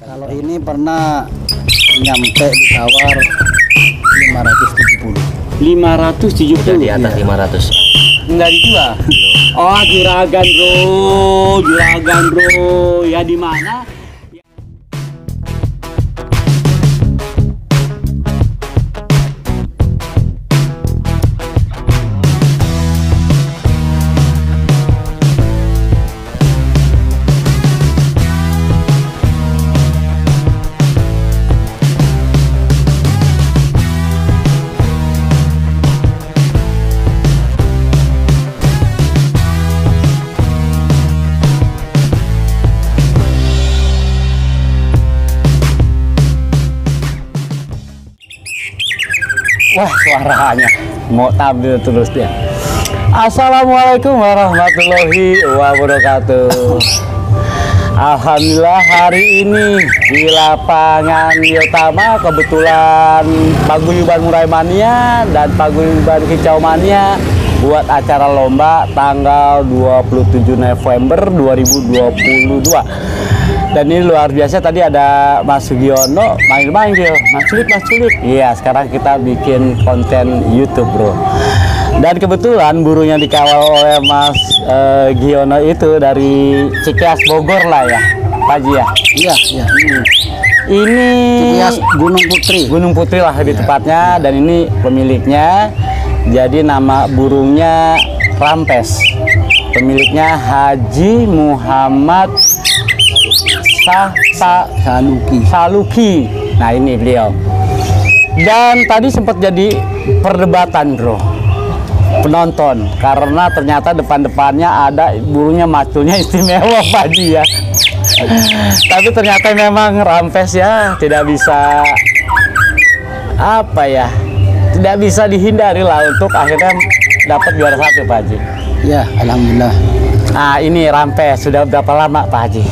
Kalau ini pernah nyampe ditawar 570. 570 di atas 500. nggak dijual. Oh, juragan bro, ya di mana? Wah, suaranya mau tampil terus dia. Assalamualaikum warahmatullahi wabarakatuh. Alhamdulillah hari ini di lapangan Yotama kebetulan Paguyuban Murai Mania dan Paguyuban Kicau Mania buat acara lomba tanggal 27 November 2022. Dan ini luar biasa, tadi ada Mas Sugiono manggil-manggil, Mas Culik. Iya, sekarang kita bikin konten YouTube, bro. Dan kebetulan burung yang dikawal oleh Mas Giono itu dari Cikeas Bogor lah ya, Pak Haji ya? Iya. Ini Cikeas Gunung Putri lah lebih tepatnya, dan ini pemiliknya. Jadi nama burungnya Rampes. Pemiliknya Haji Muhammad Saluki. Nah, ini beliau. Dan tadi sempat jadi perdebatan, bro, penonton, karena ternyata depan-depannya ada burungnya maculnya istimewa, Pak Haji ya. Tapi ternyata memang Rampes ya tidak bisa tidak bisa dihindari lah untuk akhirnya dapat juara satu, Pak Haji. Ya, alhamdulillah. Nah, ini Rampes sudah berapa lama, Pak Haji?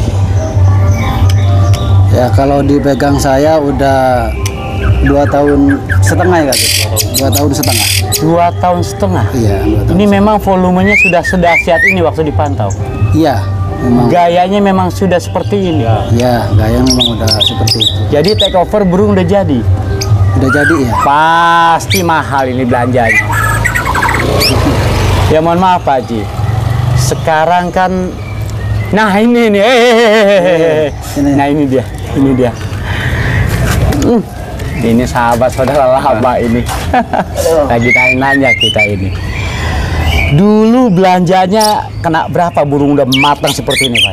Ya, kalau dipegang saya udah 2,5 tahun ya, Kak. 2,5 tahun. 2,5 tahun. Iya, 2 tahun. Ini memang volumenya sudah sedahsyat ini waktu dipantau. Iya, memang. Gayanya memang sudah seperti ini. Ya, gaya memang udah seperti itu. Jadi take over burung udah jadi. Udah jadi ya. Pasti mahal ini belanjanya. Ya mohon maaf, Pak Haji. Sekarang kan, nah ini nih, nah ini dia. Ini sahabat saudara laba ini. Lagi nanya kita ini. Dulu belanjanya kena berapa burung udah matang seperti ini, Pak?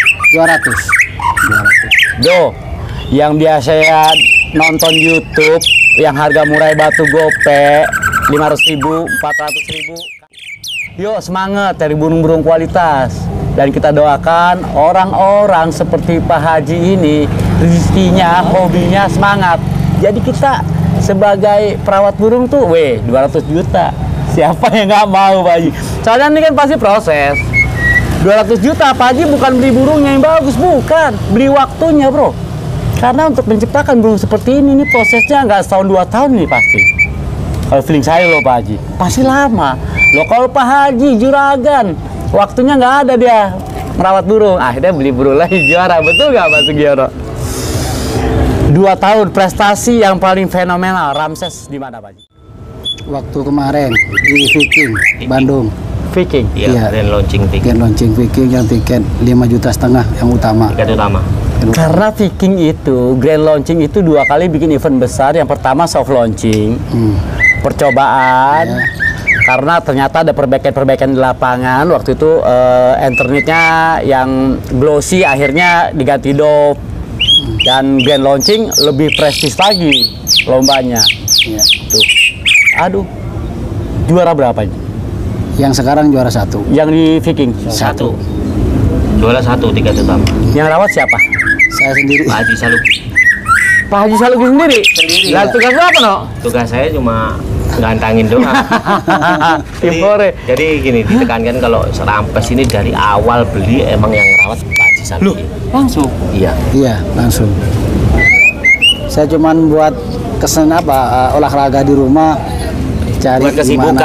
200. Do, yang biasa ya nonton YouTube yang harga murai batu gope 500.000, 400.000. Yuk semangat cari burung-burung kualitas. Dan kita doakan orang-orang seperti Pak Haji ini rezekinya, hobinya semangat. Jadi kita sebagai perawat burung tuh, 200 juta. Siapa yang nggak mau, Pak Haji? Soalnya ini kan pasti proses. 200 juta, Pak Haji bukan beli burungnya yang bagus, bukan. Beli waktunya, bro. Karena untuk menciptakan burung seperti ini prosesnya nggak setahun 2 tahun nih pasti. Kalau feeling saya loh, Pak Haji, pasti lama. Loh kalau Pak Haji juragan, waktunya nggak ada dia merawat burung, akhirnya beli burung lagi juara. Betul nggak, Pak Sugiono? 2 tahun prestasi yang paling fenomenal Ramses di mana, Pak Haji? Waktu kemarin di Viking, Bandung. Viking? Iya, grand launching Viking yang tiket 5,5 juta yang utama. Tiket utama. Karena Viking itu, grand launching itu 2 kali bikin event besar. Yang pertama soft launching, percobaan. Ya. Karena ternyata ada perbaikan-perbaikan di lapangan. Waktu itu internetnya yang glossy akhirnya diganti dop. Dan grand launching lebih prestis lagi lombanya. Ya. Tuh. Aduh, juara berapa? Yang sekarang juara 1. Yang di Viking? 1. Juara 1 tiket utama. Yang rawat siapa? Saya sendiri. Pak Haji Saluki. Pak Haji Saluki sendiri? Lalu tugas apa, no? Tugas saya cuma gantangin doang. jadi gini, ditekankan kalau Rampes ini dari awal beli emang yang rawat Pak Haji Saluki. Langsung? Iya. Iya, langsung. Saya cuman buat olahraga di rumah, cari Buat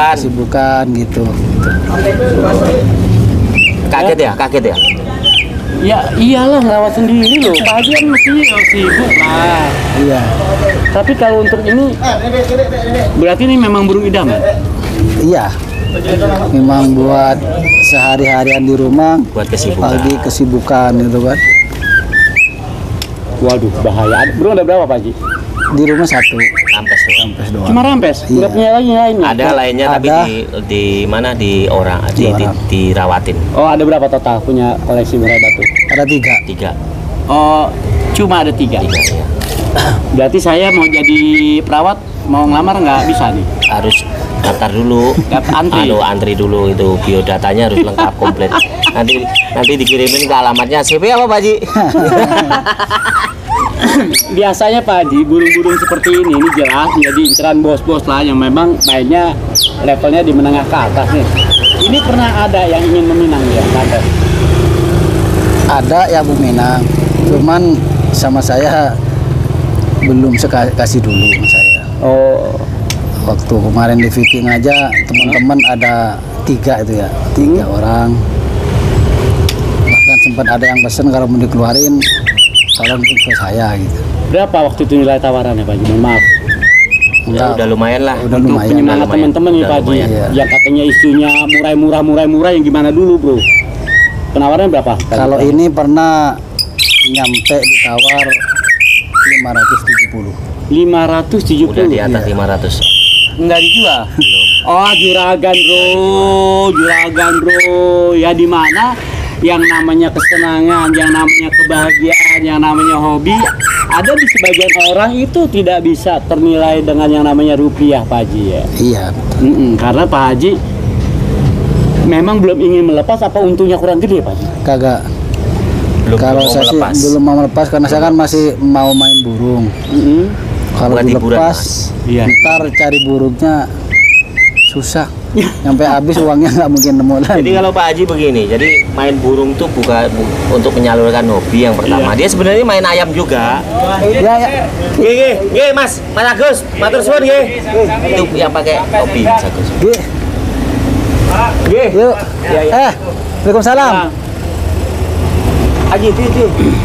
kesibukan gitu. Kaget ya? Ya iyalah ngerawat sendiri loh. Pak Haji kan mesti sibuk lah. Iya. Tapi kalau untuk ini berarti ini memang burung idaman. Iya. Memang buat sehari-harian di rumah, Buat kesibukan. pagi kesibukan itu kan. Waduh bahaya. Burung ada berapa Pak Haji? Di rumah satu, Rampes tuh. rampes doang. Cuma rampes. Iya. Nggak punya lagi yang lainnya. Ada lainnya tapi Ada. di mana di orang dirawatin Oh ada berapa total punya koleksi murai batu? Ada 3. 3. Oh cuma ada 3. 3 ya. Berarti saya mau jadi perawat mau ngelamar nggak bisa nih? Harus daftar dulu. Antri. Antri dulu itu biodatanya harus lengkap komplit. Nanti dikirimin ke alamatnya. CP apa Pak Haji? Biasanya Pak Haji, burung-burung seperti ini jelas menjadi inceran bos-bos lah yang memang mainnya levelnya di menengah ke atas nih. Ini pernah ada yang ingin meminang ya, ada. Ada yang meminang, cuman sama saya belum kasih dulu sama saya. Oh, Waktu kemarin di Viking aja teman-teman ada 3 itu ya, 3 orang. Bahkan sempat ada yang pesen kalau mau dikeluarin tolong info saya gitu. berapa waktu itu nilai tawarannya Pak Haji? Mohon maaf. Ya, udah lumayan lah. Udah Untuk lumayan. penyemangat lumayan. teman-teman nih Udah Pak Haji. lumayan. Iya. Yang katanya isunya murah yang gimana dulu bro? Penawarannya berapa? Kalau ini pernah nyampe ditawar 570. 570. Udah di atas Iya. 500. Nggak dijual. Belum. Oh, juragan bro. Ya di mana yang namanya kesenangan, yang namanya kebahagiaan, yang namanya hobi ada di sebagian orang itu tidak bisa ternilai dengan yang namanya rupiah Pak Haji ya. Iya. Karena Pak Haji memang belum ingin melepas apa untungnya kurang gede Pak Haji? Kagak. Belum Kalau mau saya sih melepas. belum mau melepas karena saya kan masih mau main burung. Kalau Buat hiburan, dilepas, Iya. ntar cari burungnya susah. Sampai habis uangnya nggak mungkin nemu lagi. Jadi kalau Pak Haji begini, jadi main burung tuh bukan untuk menyalurkan hobi yang pertama. Dia sebenarnya main ayam juga. Ya. Nggih, Mas Agus, matur suwun nggih. Itu yang pakai hobi Mas Agus. Gih. Yuk. Waalaikumsalam. Haji itu.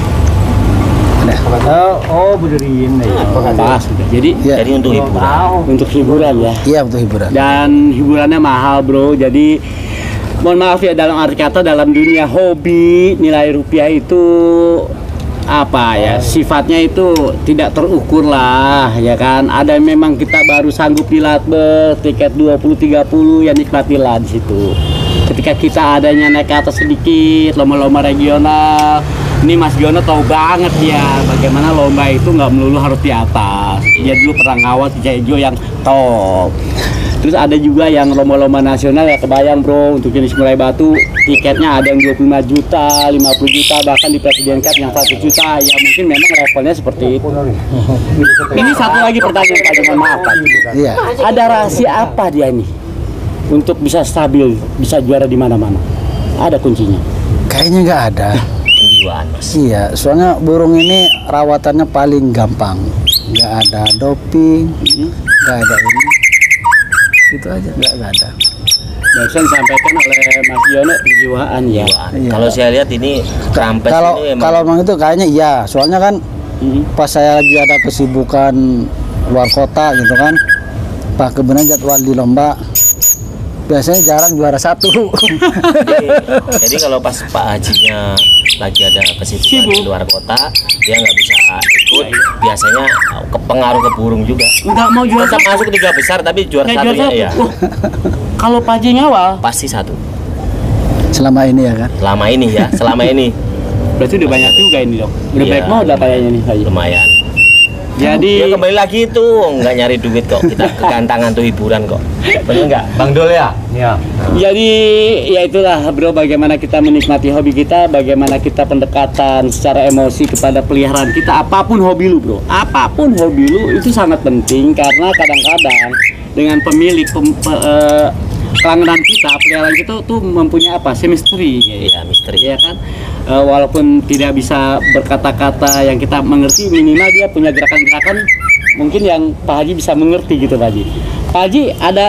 Oh, benerin ya. Sudah. Jadi Ya. Jadi untuk hiburan. untuk hiburan ya. Iya, untuk hiburan. Dan hiburannya mahal bro, jadi mohon maaf ya dalam arti kata dalam dunia hobi nilai rupiah itu apa ya sifatnya itu tidak terukur lah ya kan. Ada memang kita baru sanggup di latber tiket 20-30 ya nikmatilah di situ. Ketika kita adanya naik ke atas sedikit lomba-lomba regional, ini Mas Giono tahu banget ya bagaimana lomba itu nggak melulu harus di atas. Dia dulu pernah ngawat di Jaya Ijo yang top. Terus ada juga yang lomba-lomba nasional ya kebayang bro, untuk jenis murai batu tiketnya ada yang 25 juta, 50 juta, bahkan di Presiden Cup yang 1 juta. Ya mungkin memang levelnya seperti itu. Ini satu lagi pertanyaan Pak, mohon maaf Pak. Iya. Ada rahasia apa dia ini untuk bisa stabil, bisa juara di mana-mana? Ada kuncinya. Kayaknya nggak ada. Penjiwaan Mas. Iya, soalnya burung ini rawatannya paling gampang. Nggak ada doping, nggak ada ini. Itu aja, nggak ada. Barusan disampaikan oleh Mas Yono penjiwaan ya. Penjiwaan. Iya. Kalau saya lihat ini Rampes Kalau ini memang kalau memang itu kayaknya iya, soalnya kan pas saya lagi ada kesibukan luar kota gitu kan, Pak kebenaran jadwal di lomba biasanya jarang juara 1. jadi kalau pas Pak Hajinya lagi ada kesibukan di luar kota, dia nggak bisa ikut. Biasanya kepengaruh ke burung juga. Nggak mau juara Tetap masuk 3 besar tapi juara Nggak satunya juara ya satu. Wah, kalau Pak Haji ngawal, pasti 1. Selama ini ya kan. Selama ini berarti udah banyak juga ini dok. Udah Iya. baik modal kayaknya nih Pak Haji. lumayan. Jadi Ya kembali lagi itu nggak nyari duit kok, kita kegantangan tuh hiburan kok. Bener nggak, Bang Dol ya? Iya. Jadi ya itulah bro, bagaimana kita menikmati hobi kita, bagaimana kita pendekatan secara emosi kepada peliharaan kita. Apapun hobi lu bro, apapun hobi lu itu sangat penting karena kadang-kadang dengan pemilik pelanggan kita, peliharaan kita tuh mempunyai apa? Chemistry. Iya, misteri. Ya kan, walaupun tidak bisa berkata-kata yang kita mengerti, minimal dia punya gerakan-gerakan mungkin yang Pak Haji bisa mengerti gitu Pak Haji. Pak Haji ada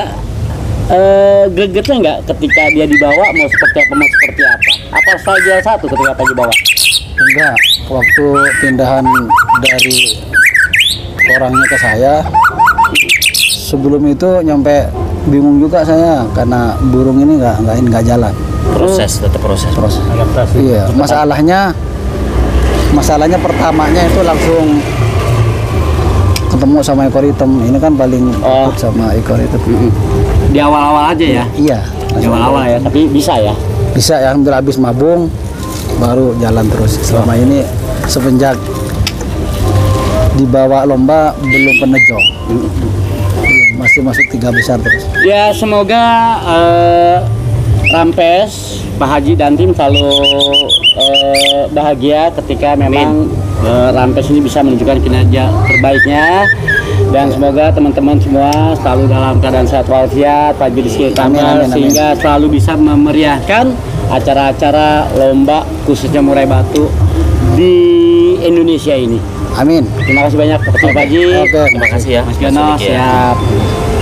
gregetnya nggak ketika dia dibawa mau seperti apa? Apa saya jual 1 ketika Pak Haji bawa? Enggak, waktu pindahan dari orangnya ke saya, sebelum itu nyampe bingung juga saya karena burung ini nggak jalan. Tetap proses. Iya, masalahnya pertamanya itu langsung ketemu sama ekor hitam. Ini kan paling takut sama ekor hitam. Di awal-awal aja ya. Iya, Di awal-awal ya, tapi bisa ya. bisa ya, alhamdulillah habis mabung baru jalan terus. Selama ini semenjak dibawa lomba belum pernah jong. Masih masuk 3 besar terus. Ya semoga Rampes, Pak Haji dan tim selalu bahagia ketika memang Rampes ini bisa menunjukkan kinerja terbaiknya, dan semoga teman-teman semua selalu dalam keadaan sehat walafiat, pagi di sekitar sehingga selalu bisa memeriahkan acara-acara lomba khususnya murai batu di Indonesia ini. Amin. Terima kasih banyak Pak Haji. Oke. Terima kasih ya. Mas Gano, Sedikit ya. siap.